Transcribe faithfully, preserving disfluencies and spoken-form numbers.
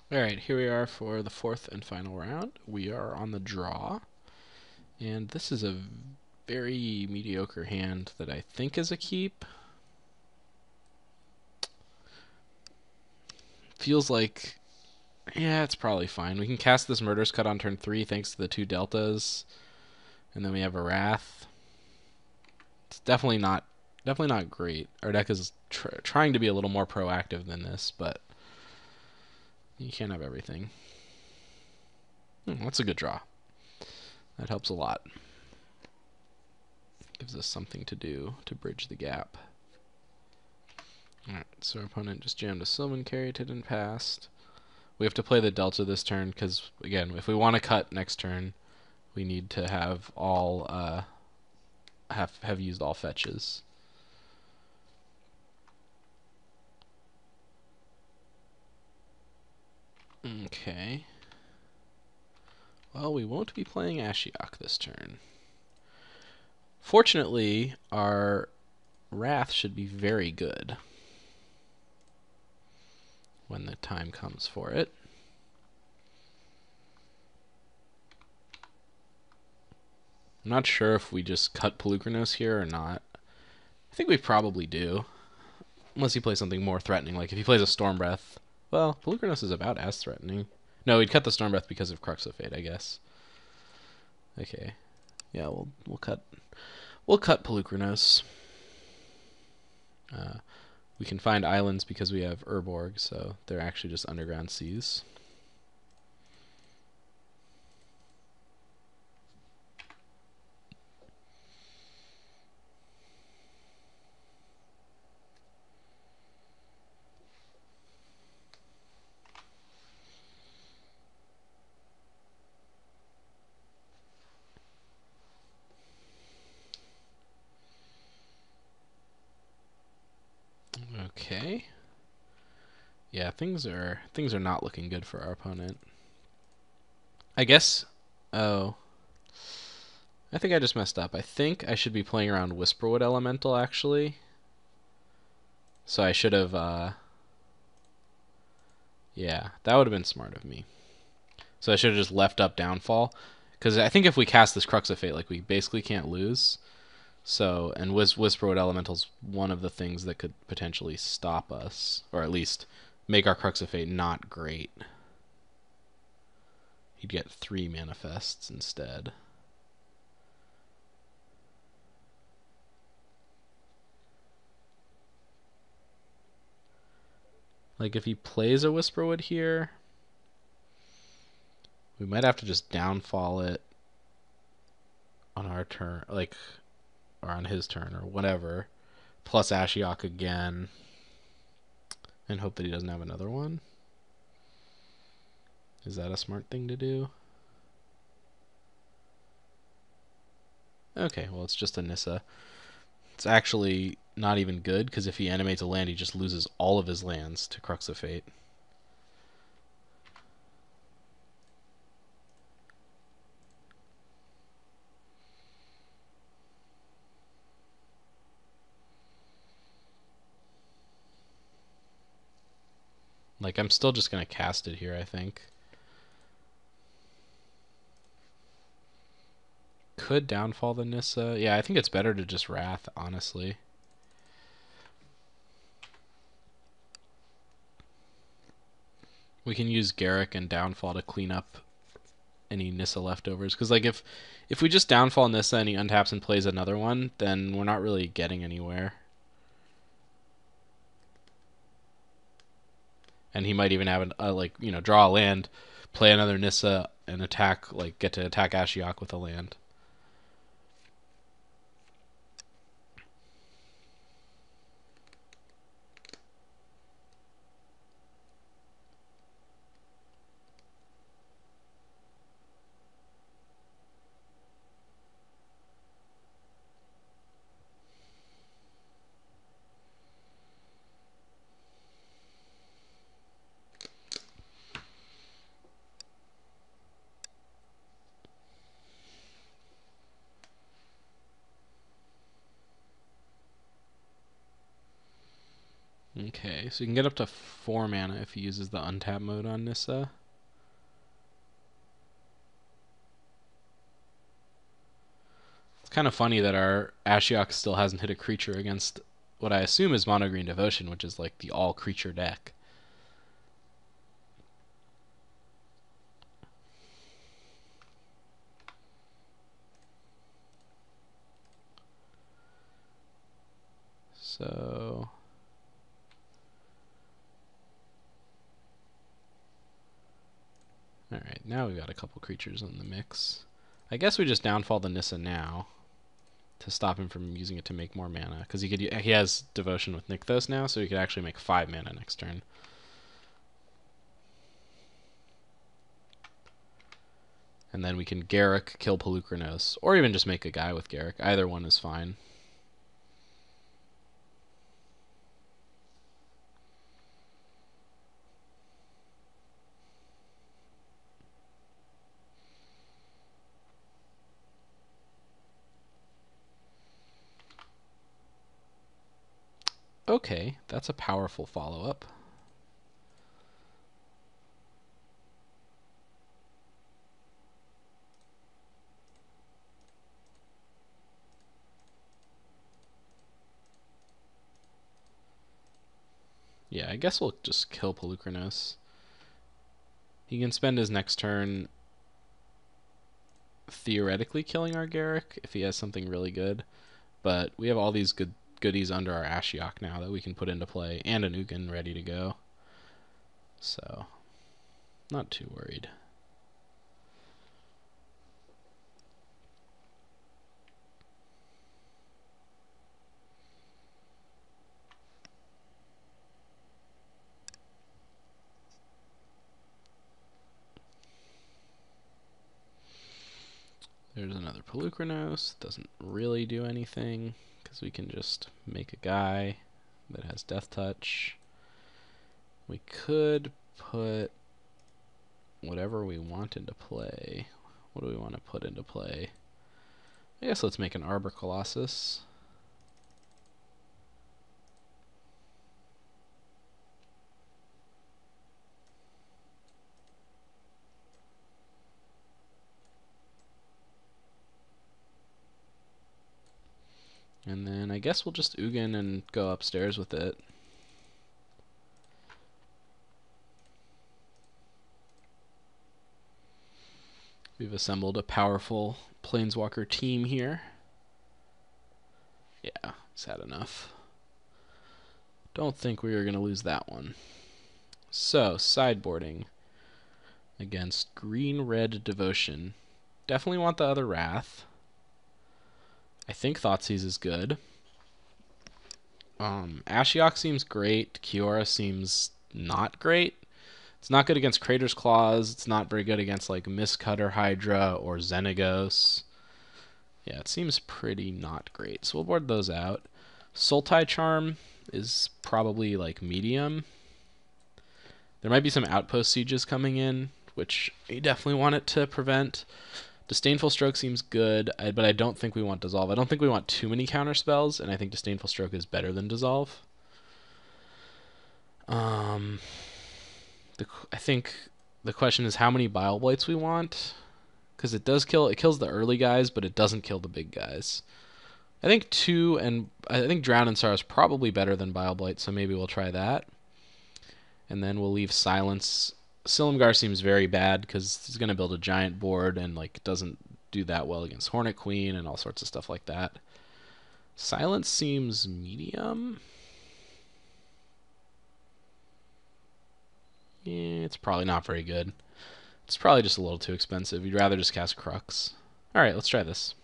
Alright, here we are for the fourth and final round. We are on the draw, and this is a very mediocre hand that I think is a keep. Feels like, yeah, it's probably fine. We can cast this Murderous Cut on turn three thanks to the two deltas, and then we have a Wrath. It's definitely not, definitely not great. Our deck is tr trying to be a little more proactive than this, but you can't have everything. Hmm, that's a good draw. That helps a lot. Gives us something to do to bridge the gap. Alright, so our opponent just jammed a Sylvan Caryatid and passed. We have to play the Delta this turn because, again, if we want to cut next turn, we need to have all uh, have have used all fetches. Okay. Well, we won't be playing Ashiok this turn. Fortunately, our Wrath should be very good when the time comes for it. I'm not sure if we just cut Pelucranos here or not. I think we probably do. Unless he plays something more threatening, like if he plays a Storm Breath. Well, Pelucranos is about as threatening. No, we'd cut the Storm Breath because of Crux of Fate, I guess. Okay. Yeah, we'll we'll cut we'll cut Pelucranos. Uh, we can find islands because we have Urborg, so they're actually just underground seas. Okay. Yeah, things are things are not looking good for our opponent. I guess. Oh. I think I just messed up. I think I should be playing around Whisperwood Elemental, actually. So I should have, uh... yeah, that would have been smart of me. So I should have just left up Downfall. Because I think if we cast this Crux of Fate, like, we basically can't lose. So, and Whis Whisperwood Elemental's one of the things that could potentially stop us. Or at least make our Crux of Fate not great. He'd get three manifests instead. Like, if he plays a Whisperwood here, we might have to just downfall it on our turn, like, or on his turn, or whatever. Plus Ashiok again. And hope that he doesn't have another one. Is that a smart thing to do? Okay, well, it's just a Nissa. It's actually not even good, because if he animates a land, he just loses all of his lands to Crux of Fate. Like, I'm still just going to cast it here, I think. Could downfall the Nissa. Yeah, I think it's better to just Wrath, honestly. We can use Garruk and downfall to clean up any Nissa leftovers. Because, like, if, if we just downfall Nissa and he untaps and plays another one, then we're not really getting anywhere. And he might even have an, uh, like, you know, draw a land, play another Nissa, and attack, like, get to attack Ashiok with a land. Okay, so you can get up to four mana if he uses the untap mode on Nissa. It's kind of funny that our Ashiok still hasn't hit a creature against what I assume is Mono Green Devotion, which is like the all-creature deck. So... Alright, now we've got a couple creatures in the mix. I guess we just downfall the Nissa now to stop him from using it to make more mana, because he could he has Devotion with Nykthos now, so he could actually make five mana next turn. And then we can Garruk, kill Pelucranos, or even just make a guy with Garruk. Either one is fine. Okay, that's a powerful follow-up. Yeah, I guess we'll just kill Pelucranos. He can spend his next turn theoretically killing our Garruk if he has something really good, but we have all these good goodies under our Ashiok now that we can put into play, and an Ugin ready to go. So, not too worried. There's another Pelucranos. Doesn't really do anything, because we can just make a guy that has Death Touch. We could put whatever we want into play. What do we want to put into play? I guess let's make an Arbor Colossus. And then I guess we'll just Ugin and go upstairs with it. We've assembled a powerful Planeswalker team here. Yeah, it's had enough. Don't think we are going to lose that one. So, sideboarding against Green-Red Devotion. Definitely want the other Wrath. I think Thoughtseize is good. Um, Ashiok seems great. Kiora seems not great. It's not good against Crater's Claws. It's not very good against like Mistcutter Hydra or Xenagos. Yeah, it seems pretty not great. So we'll board those out. Sultai Charm is probably like medium. There might be some Outpost Sieges coming in, which you definitely want it to prevent. Disdainful Stroke seems good, but I don't think we want Dissolve. I don't think we want too many counter spells, and I think Disdainful Stroke is better than Dissolve. Um, the, I think the question is how many Bile Blights we want, because it does kill. It kills the early guys, but it doesn't kill the big guys. I think two, and I think Drown and Sorrow is probably better than Bile Blight, so maybe we'll try that. And then we'll leave Silence. Silumgar seems very bad because he's going to build a giant board and like doesn't do that well against Hornet Queen and all sorts of stuff like that. Silence seems medium. Yeah, it's probably not very good. It's probably just a little too expensive. You'd rather just cast Crux. Alright, let's try this.